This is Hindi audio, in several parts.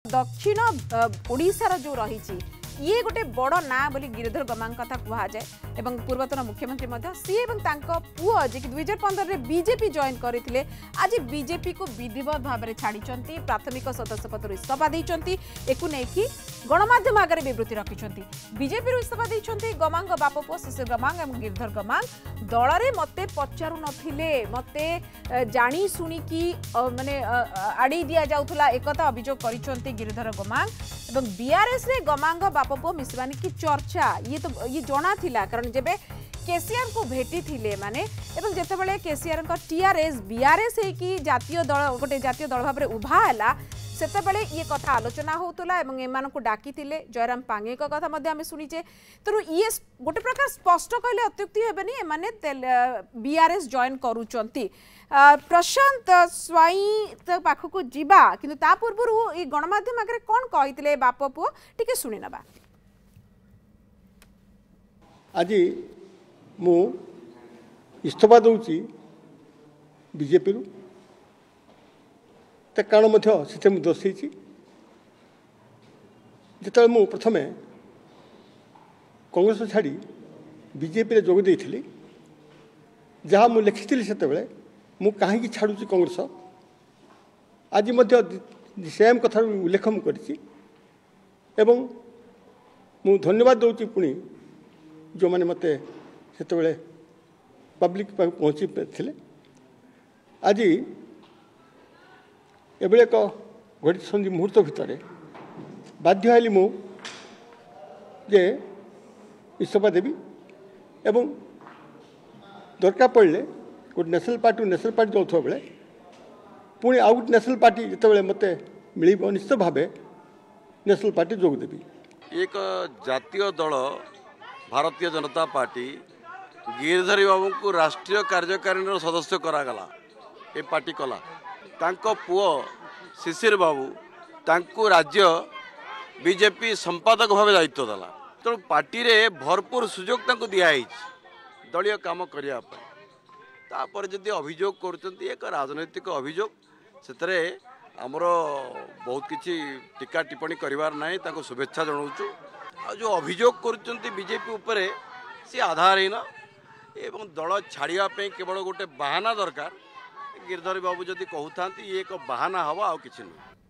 दक्षिण ओडिशार जो रही ये गोटे बड़ ना बोली गिरिधर गमां कथा कहुए एवं पूर्वतन मुख्यमंत्री सी पुओ जे कि 2015 में बीजेपी जॉइन करते आज बीजेपी को विधिवत भाव में छाड़ी प्राथमिक सदस्य पद इस्तीफा देती एक गणमाध्यम आगे विवृत्ति रखिंट बीजेपी इस्तीफा देती गमां बाप पुओ शिशिर गमां और गिरिधर गमां दल में मत पचारू नथिले मत जानी शुणिकी माने आड़ी दि जाऊला एक अभियोग कर गिरिधर गमां और बीआरएस रे गमां बाप पुओ मिसवानी की चर्चा ये जना थिला कारण जेबे केसीआर को भेटी थिले माने एवं जेतेबेले केसीआर का टीआरएस बीआरएस की जातीय दल गोटे जातीय दल भाव में उभा हैला सेतेबेले ये कथा आलोचना होतुला एवं एमान को डाकी थिले जयराम पांगे का कथा मध्ये आमे सुनिचे तेणु ये गोटे प्रकार स्पष्ट कहले अत्युक्ति हेबेनी एमाने बीआरएस जॉइन करूचंती प्रशांत स्वाई पाखक जीवा किंतु ता पूर्व ये गणमाध्यम आगे कौन कही बाप पुओ टिके सुनी नबा आज मु इस्तीफा दूची बीजेपी कारण से दर्शे जिते मु प्रथम कांग्रेस छाड़ी बीजेपी जोग देती जहाँ मुझे लिखी से मु कहीं छाड़ू कांग्रेस आज सेम कथा उल्लेख कर धन्यवाद दूसरी पुणी जो मैंने मत से पब्लिक पहुँची थे आज एभली एक घड़ी संधि मुहूर्त भितर बाध्य हली मु जे इस्तीफा देवी एवं दरकार पड़े गोटे नेशनल पार्टी जाऊा बेले पुणी आउ गोटे नेशनल पार्टी जिते मत मिल निश्चित भाव नेशनल पार्टी जोग देवी एक जातीय दल भारतीय जनता पार्टी गिरिधरी बाबू को राष्ट्रीय कार्यकारिणी सदस्य करागला ए पार्टी कला तांको पुओ शिशिर बाबू तांको राज्य बीजेपी संपादक भाव दायित्व देला तेणु पार्टी रे भरपूर सुजोग तांको दिखाई दलीय काम करने जदि अभियोग कर राजनैतिक अभियोग से आमर बहुत किसी टीका टिप्पणी करार ना शुभेच्छा जनाऊँ आ जो अभियोग कर बीजेपी उपर सी आधारहीन एवं दल छाड़ापी केवल गोटे बाहाना दरकार गिरधर बाबू जदि कहता ये एक बाहाना हम आउ कि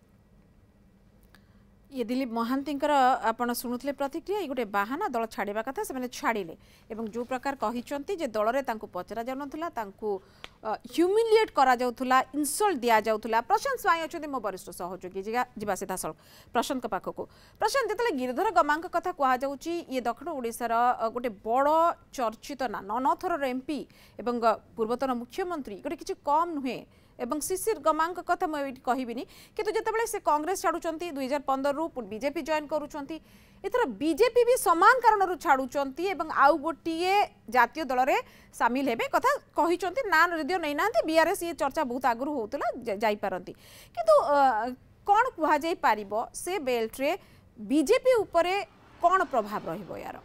ये दिलीप महांती आपण शुणुले प्रतिक्रिया ये गोटे बाहाना दल छाड़ा कथा से छाड़े एवं जो प्रकार कहते दल में पचरा जाऊला ह्यूमिलिएट करा जाउथुला इनसल्ट दिया जाउथुला प्रशांत स्वाई अच्छा मो वरिष्ठ सहयोगी जीवा सीधा सड़क प्रशांत पाखक प्रशांत जो गिरिधर गमां कथा कहुच्छी ये दक्षिण ओडिशार गोटे बड़ चर्चित ना 9 थर एमपी एवं पूर्वतन मुख्यमंत्री गोटे किसी कम नुहे एवं शिशिर गमां कथा मुझे कहबिनी किंतु जितेबाला से कांग्रेस छाड़ुंट 2015 रु बीजेपी जॉइन करुँच एथर बीजेपी भी समान कारण छाड़ुंट आउ गोटे जातीय दल में सामिल हेबे कथा कहते ना रेडियो नहीं ना बीआरएस ये चर्चा बहुत आगु होता जापारती किंतु कौन कहुई पार से बेल्ट्रे बीजेपी उपरे कौन प्रभाव रहिबो यार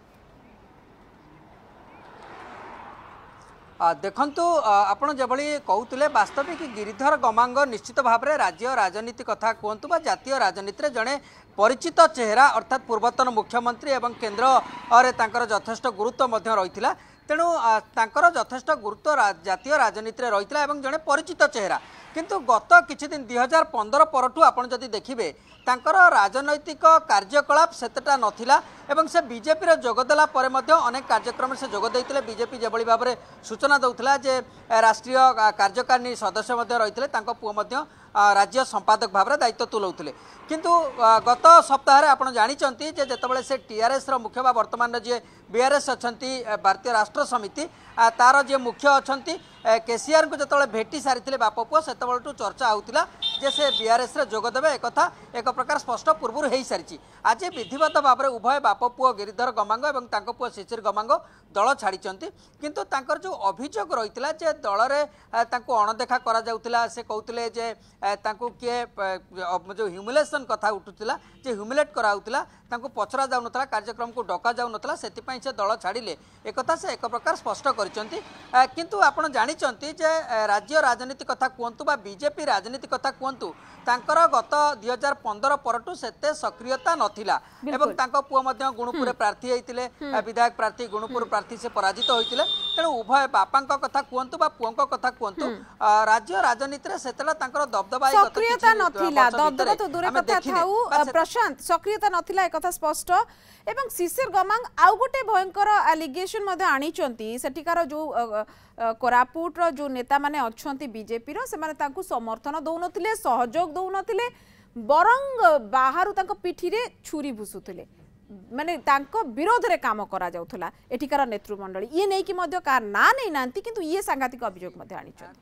देखंतु आपण जबली कहते वास्तविक गिरिधर गमांग निश्चित भाव में राज्य राजनीति कथा कहतु बा जातीय राजनीति जड़े परिचित चेहरा अर्थात पूर्वतन मुख्यमंत्री एवं केन्द्र यथेष्ट गुरुत्व रही तेणु तांकर यथेष्ट गुरुत्व जातीय राजनीति रही है जड़े परिचित चेहरा किंतु गत किछि दिन 2015 परठू आपण जदि देखिबे तांकर राजनैतिक कार्यकलाप सेतटा नथिला एवं से बीजेपी रे जोगदेला परे मध्य अनेक कार्यक्रम से जोग देइतिले बीजेपी जेबळी भाव में सूचना दउथला जे राष्ट्रीय कार्यकारिणी सदस्य मध्य रहिथिले तांको पुओ मध्य राज्य संपादक भाव में दायित्व तुलाउथिले किंतु गत सप्ताह आपण जानिचंती जे जेतेबेले से टीआरएस रो मुख्य बा वर्तमान जे बीआरएस अछंती भारतीय राष्ट्र समिति तार जे मुख्य अछंती केसीआर को जो भेटी सारी बाप पुओ से चर्चा होता जे से बीआरएस रे जोग देबे एक प्रकार स्पष्ट पूर्व हो सारी आज विधिवत भाव में उभय बाप पुओ गिरिधर गमांग और पुओ शिशिर गमांग दल छाड़ी किंतु तांकर जो अभियोग रही है दल में अणदेखा करा से कहते किए जो ह्यूमिलेसन कथा उठूला जे ह्यूमिलेट कराउला पचरा जाऊन कार्यक्रम को डका जाऊन से दल छाड़े एक से एक प्रकार स्पष्ट करछंती किंतु आपण जानिचंती जे राज्य राजनीति कथा कहतु बा बीजेपी राजनीति कथा कहतु तांकर गत 2015 परटू सेते सक्रियता नथिला एवं तांको पुओ मध्ये गुणुपुर प्रार्थी हेतिले विधायक प्रार्थी गुणुपुर प्रार्थी से पराजित होइतिले तेणु उभय बापांक कथा कहतु बा पुओंक कथा कहतु राज्य राजनीति रे सेतला तांकर दबदबा सक्रियता नथिला दबदबा तो दूर कथा थाउ प्रशांत सक्रियता नथिला एक कथा स्पष्ट एवं शिशिर गमांग आउ गोटे भयंकर एलिगेशन मध्ये आनिचंती सेठिकार जो कोरापुट रो जो नेता माने अछंती बीजेपी रो से माने तांकु समर्थन दउ नथिले सहयोग दउ नथिले बरंग बाहरु तांको पिठी रे छुरी भुसुथिले माने तांको विरोध रे काम करा जाउथला एठिकार नेतृमंडली ये नै कि मध्ये कार ना नै नांती किंतु ये सांघातिक अभियोग मध्ये आनिचंती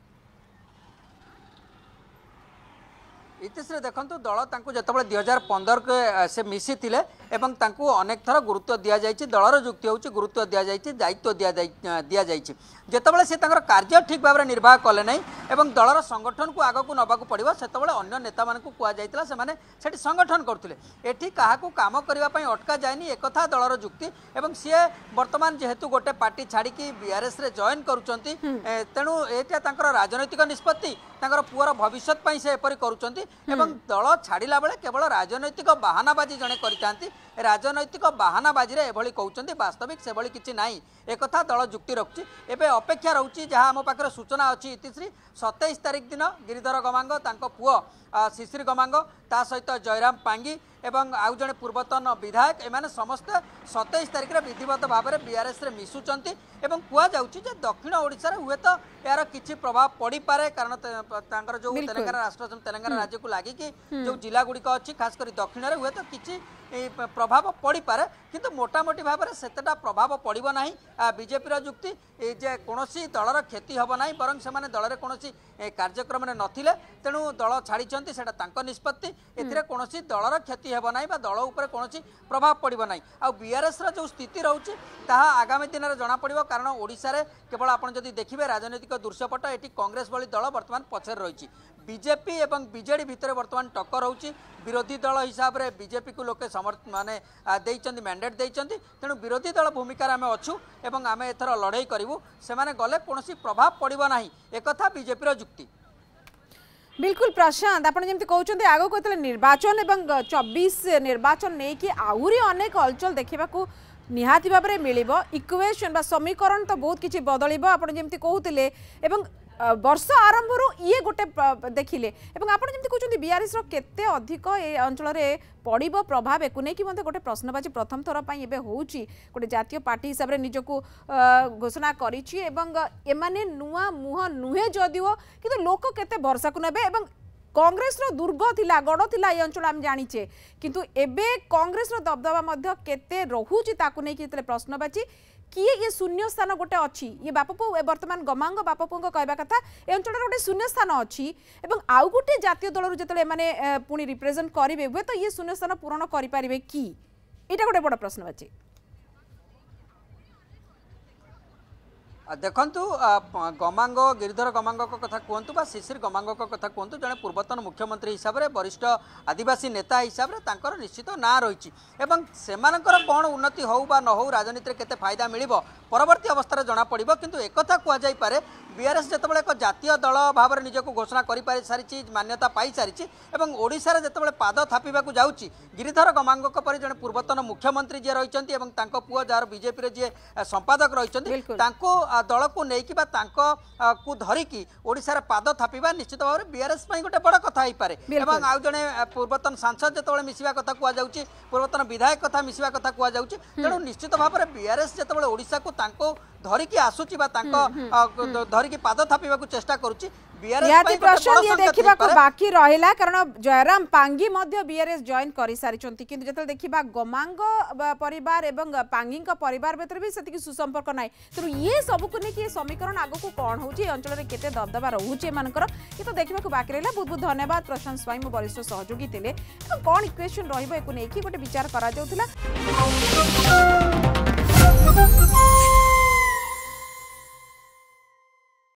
इतिश्री देखु दल जितेबाला 2015 के से मिसी थे एवं तांकु अनेक थर गुरुत्व दि जाइए दलर जुक्ति हूँ गुरुत्व दि जाइए दायित्व दि जाइए जितेबाला से कार्य ठीक भाव में निर्वाह कले ना एवं दलर संगठन को आग को नवाक पड़ो से अन्य नेता मानक कहुला से संगठन करुले एटी क्या कम करने अटका जाए एक दलर जुक्ति एवं सी बर्तमान जेहेतु गोटे पार्टी छाड़ी बीआरएस रे जॉइन करुँच तेणु यहाँ राजनैतिक निष्पत्ति पुअर भविष्य से एपरी करुँच एवं दल छाड़ा बेले केवल राजनैतिक बाहानाबाजी जड़े करते राजनैतिक बाहानाबाजी रे एभली कहते वास्तविक से भली किसी ना एक दल जुक्ति रखुची एवं अपेक्षा रोचे जहाँ आम पाखे सूचना अच्छी इतिश्री 27 तारिख दिन गिरिधर गमांग पुओ शिशिर गमांग ता सहित जयराम पांगी एवं आउ जड़े पूर्वतन विधायक एमाने समस्ते 27 तारिख में विधिवत भाव में बीआरएस रे मिसुचंती एवं कहुच्छे दक्षिण ओडिशा रे हुए तो यार किछि प्रभाव पड़ी पारे कारण तांकर जो तेलंगाना राष्ट्र तेलंगाना राज्य को लागिकी जो जिला गुड़िक अच्छी खास कर दक्षिण रे हुए तो किछि प्रभाव पड़ी पारे किंतु मोटामोटी भाव में सेतेटा प्रभाव पड़ो ना बीजेपी जुक्ति जे कौनसी दलर क्षति हम ना बरं से दल कौन कार्यक्रम में नथिले तेणु दल छाड़ी से निष्पत्ति कौन दलर क्षति हम ना दल उपर कौन प्रभाव पड़ो ना आ बीआरएस जो स्थिति रोचे ताहा आगामी दिन में जना पड़ो कारण ओडिशा रे केवल आप देखिए राजनैतिक दृश्यपट ये कांग्रेस भली दल बर्तमान पछर रही बीजेपी एवं बीजेडी भितर बर्तमान टक्कर होची विरोधी दल हिसाब से बीजेपी को लोके माने मैंडेट देइचंती तेणु विरोधी दल भूमिका आम अच्छू एवं आम एथर लड़ाई करूँ से गले कौन प्रभाव पड़ो ना एक बीजेपी जुक्ति बिल्कुल प्रशांत आपन जेमति कहउचंती आगो कोतले निर्वाचन एवं 24 निर्वाचन नै कि आउरी अनेक हलचल देखिबा को निहाती भाव में मिलिबो इक्वेशन बा समीकरण तो बहुत किछि बदलिबो आपन जेमति कहउतिले एवं वर्ष आरंभ ये गोटे देखिले एवं आपन जेमति कहउचंती बीआरएस रो केते अधिक ए अंचल रे पड़िबो प्रभाव एको नै कि मते गोटे प्रश्नबाजी प्रथम थर पई एबे होउची गोटे जातीय पार्टी हिसाब रे निजको घोषणा करिछि एवं एमाने नुआ मुह नुहे जदिओ किंतु लोक केते भरोसा को नेबे एवं कांग्रेस रो दुर्ग थिला गड़ थिला ये अंचल आम जानिचे किंतु एबे कांग्रेस रो दबदबा मध्य केते रहुची ताकु नै कि प्रश्नबाची किए ये शून्य स्थान गोटे अच्छी ये बापपु वर्तमान गमांग बापपु कहवा कथा ए अंचल गोटे शून्य स्थान अच्छी एवं आउ गोटे जातीय दल जो माने पुणी रिप्रेजेंट करेंगे हुए तो ये शून्य स्थान पूरण करें कि यहाँ गोटे बड़ प्रश्नबाची देखु गमांग गिरिधर गमांग कथा कहतु शिशिर गमांग कथा कहतु जड़े पूर्वतन मुख्यमंत्री हिसाब से वरिष्ठ आदिवासी नेता हिसाब से निश्चित ना रही कौन उन्नति हो न हो राजनीति केते फायदा मिल परवर्ती अवस्था जना पड़ो किंतु एक कहुपे बीआरएस जितेबाला एक जातीय दल भाव में निजक घोषणा कर सारी मान्यता पाई सारी ओडिशा जितेबाला पाद थापिबा जाऊँगी गिरिधर गमांग पर जड़े पूर्वतन मुख्यमंत्री जी रही पुओ जार बीजेपी जी संपादक रही दल को लेकिन को धरिकी ओडिशा पाद थापिबा निश्चित भाव में बीआरएस गोटे बड़ कथा हो पारे एवं आउ जड़े पूर्वतन सांसद जो मिसवा कथा कहुच्छी पूर्वतन विधायक कथा मिसवा कथा कहुच्छी तेणु निश्चित भाव में बीआरएस जो ओडिशा को धरिकी आसूची धरिकी पाद थापिबा चेष्टा करुच्ची बाकी रहा कारण जयराम पांगी बीआरएस जॉइन कर सारी किंतु जो देखा गमांग परिवार एवं पांगी परिवार भीतर भी से सुसंपर्क ना तेणु ये सबको लेकिन समीकरण आग को कौन हो अंचल में केते दबदबा रोचे एमनकर ये तो देखा बाकी रहा बहुत बहुत धन्यवाद प्रशांत स्वाई मो वरिष्ठ सहयोगी थे कौन इक्वेशन रही गोटे विचार करा